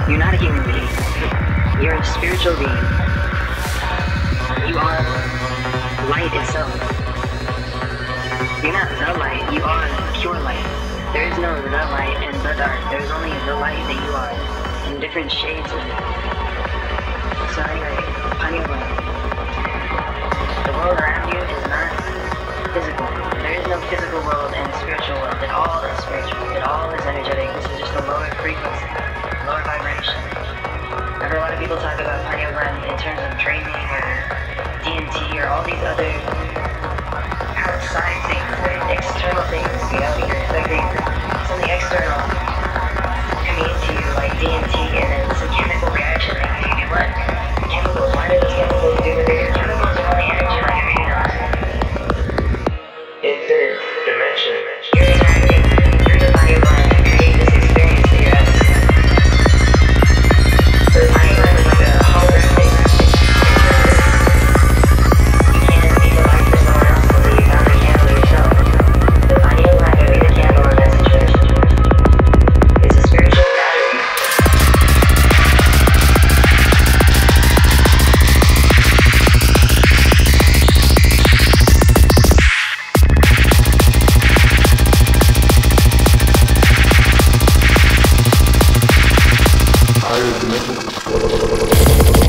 You're not a human being. You're a spiritual being. You are light itself. You're not the light, you are pure light. There is no the light and the dark. There's only the light that you are, in different shades of it. So anyway, the world around you is not physical. There is no physical world and spiritual world. It all is spiritual. It all is energetic. This is just a lower frequency, lower vibration. I've heard a lot of people talk about pineal gland in terms of dreaming or DMT or all these other outside things, external things, you know, you're expecting something external coming into you like DMT and then it's a chemical reaction that you do what? Chemicals, why do those chemicals do what they do? Chemicals are only energy like everything else. Infinite dimension. You're interacting through the pineal gland to create this experience that you're having. So the pineal gland is like a holographic higher dimension.